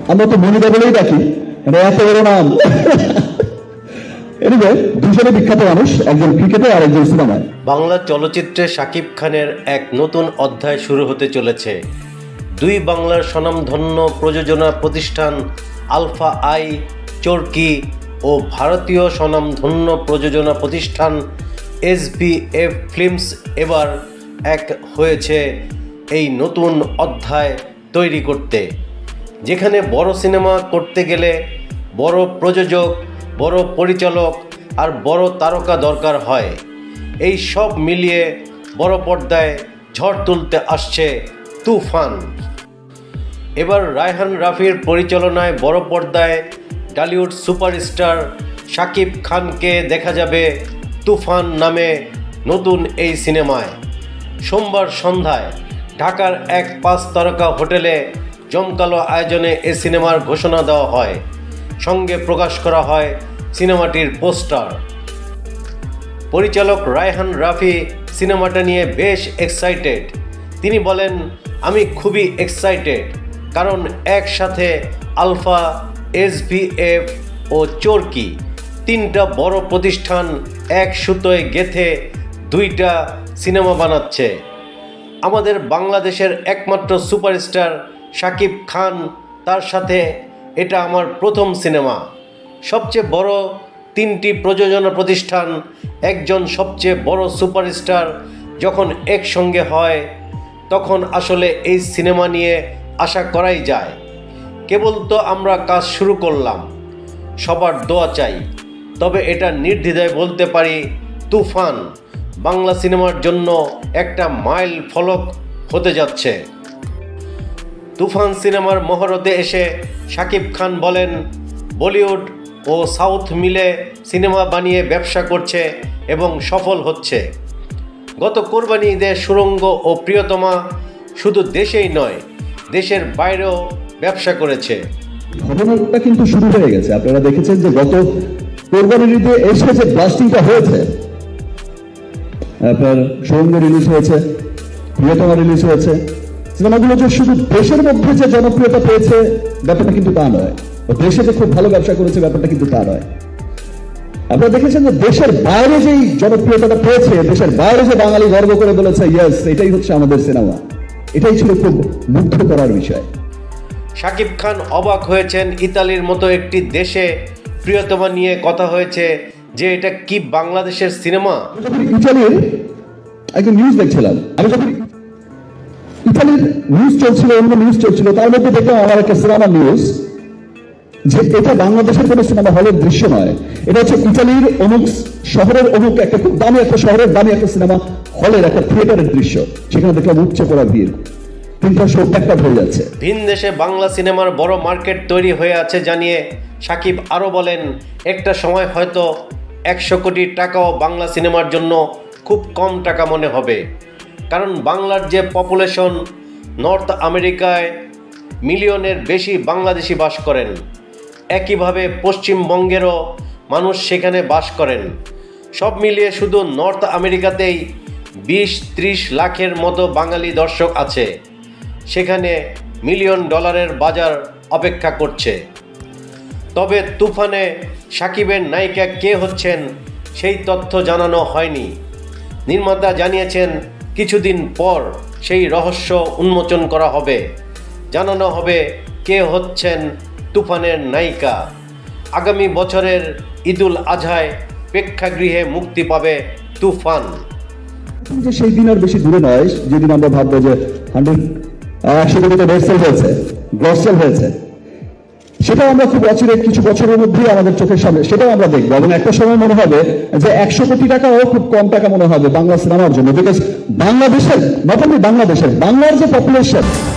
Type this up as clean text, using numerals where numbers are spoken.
আমরা তো মনিদা বলেই ডাকি, এত বড় নাম। এনিওয়ে, দুজনে বিখ্যাত মানুষ, একজন ক্রিকেটে আর একজন সিনেমায়। বাংলা চলচ্চিত্রে শাকিব খানের এক নতুন অধ্যায় শুরু হতে চলেছে। দুই বাংলার স্বনামধন্য প্রযোজনা প্রতিষ্ঠান আলফা আই, চরকি ও ভারতীয় স্বনামধন্য প্রযোজনা প্রতিষ্ঠান SBF ফিল্মস এবার এক হয়েছে এই নতুন অধ্যায় তৈরি করতে, যেখানে বড় সিনেমা করতে গেলে বড় প্রযোজক, বড় পরিচালক আর বড় তারকা দরকার হয়। এই সব মিলিয়ে বড় পর্দায় ঝড় তুলতে আসছে তুফান। এবার রায়হান রাফির পরিচালনায় বড় পর্দায় টলিউড সুপারস্টার শাকিব খানকে দেখা যাবে তুফান নামে নতুন এই সিনেমায়। সোমবার সন্ধ্যায় ঢাকার এক 5 তারকা হোটেলে জমকালো আয়োজনে এই সিনেমার ঘোষণা দেওয়া হয়, সঙ্গে প্রকাশ করা হয় সিনেমাটির পোস্টার। পরিচালক রায়হান রাফি সিনেমাটা নিয়ে বেশ এক্সাইটেড। তিনি বলেন, আমি খুবই এক্সাইটেড, কারণ একসাথে আলফা, SBF ও চরকি, 3টা বড় প্রতিষ্ঠান এক সুতোয় গেঁথে 2টা সিনেমা বানাচ্ছে। আমাদের বাংলাদেশের একমাত্র সুপারস্টার শাকিব খান, তার সাথে এটা আমার প্রথম সিনেমা। সবচেয়ে বড় 3টি প্রযোজনা প্রতিষ্ঠান, একজন সবচেয়ে বড় সুপারস্টার যখন একসঙ্গে হয়, তখন আসলে এই সিনেমা নিয়ে আশা করাই যায়। কেবল তো আমরা কাজ শুরু করলাম, সবার দোয়া চাই। তবে এটা নির্দ্বিধায় বলতে পারি, তুফান বাংলা সিনেমার জন্য একটা মাইল ফলক হতে যাচ্ছে। তুফান সিনেমার মহরতে এসে শাকিব খান বলেন, বলিউড ও সাউথ মিলে সিনেমা বানিয়ে ব্যবসা করছে এবং সফল হচ্ছে। গত কোরবানি ঈদে সুরঙ্গ ও প্রিয়তমা শুধু দেশেই নয়, দেশের বাইরেও ব্যবসা করেছে। ঘটনাটা কিন্তু শুরু হয়ে গেছে। আপনারা দেখেছেন যে গত কোরবানির ঈদে এসে যে ব্লাস্টিংটা হয়েছে, আপনার সুরঙ্গ রিলিজ হয়েছে, প্রিয়তমা রিলিজ হয়েছে, সিনেমাগুলো যে শুধু দেশের মধ্যে যে জনপ্রিয়তা পেয়েছে ব্যাপারটা কিন্তু তা নয়, দেশে যে খুব ভালো ব্যবসা করেছে ব্যাপারটা কিন্তু তা নয়। আপনারা দেখেছেন যে দেশের বাইরে যেই জনপ্রিয়তাটা পেয়েছে, দেশের বাইরে যে বাঙালি গর্ব করে বলেছে ইয়েস এটাই হচ্ছে আমাদের সিনেমা, এটাই ছিল খুব মুগ্ধ করার বিষয়। শাকিব খান অবাক হয়েছেন, ইতালির মতো একটি দেশে প্রিয়তমা নিয়ে কথা হয়েছে যে এটা কি বাংলাদেশের সিনেমা। ইতালির একটা নিউজ দেখছিলাম, আমি যখন ইতালির নিউজ চলছিল, অন্য নিউজ চলছিল, তার মধ্যে দেখলাম আমার একটা সিনেমা নিউজ যে এটা বাংলাদেশের কোনো সিনেমা হলের দৃশ্য নয়, এটা হচ্ছে ইতালির অমুক শহরের অমুক একটা খুব দামি একটা শহরের দামি একটা সিনেমা হলের একটা থিয়েটারের দৃশ্য। সেখানে দেখলাম উপচে পড়া ভিড়, 3টা শো একটা হয়ে যাচ্ছে। ভিন দেশে বাংলা সিনেমার বড় মার্কেট তৈরি হয়ে আছে জানিয়ে শাকিব আরও বলেন, একটা সময় হয়তো 100 কোটি টাকাও বাংলা সিনেমার জন্য খুব কম টাকা মনে হবে, কারণ বাংলার যে পপুলেশন, নর্থ আমেরিকায় মিলিয়নের বেশি বাংলাদেশি বাস করেন। একইভাবে পশ্চিমবঙ্গেরও মানুষ সেখানে বাস করেন। সব মিলিয়ে শুধু নর্থ আমেরিকাতেই 20-30 লাখের মতো বাঙালি দর্শক আছে। সেখানে $1 মিলিয়ন বাজার অপেক্ষা করছে। তবে তুফানে শাকিবের নায়িকা কে হচ্ছেন সেই তথ্য জানানো হয়নি। নির্মাতা জানিয়েছেন কিছুদিন পর সেই রহস্য উন্মোচন করা হবে, জানানো হবে কে হচ্ছেন তুফানের নায়িকা। আগামী বছরের ঈদুল আজহায় প্রেক্ষাগৃহে মুক্তি পাবে তুফান। সেই দিন আর বেশি দূরে নয় যেদিন আমরা ভাববো যে 100 কোটিতে নেট সেল হয়েছে, গ্রস সেল হয়েছে। সেটাও আমরা খুব অচিরে কিছু বছরের মধ্যেই আমাদের চোখের সামনে সেটাও আমরা দেখবো, এবং একটা সময় মনে হবে যে 100 কোটি টাকাও খুব কম টাকা মনে হবে বাংলা সিনেমার জন্য। বিকজ বাংলাদেশের, নট অনলি বাংলাদেশের, বাংলার যে পপুলেশন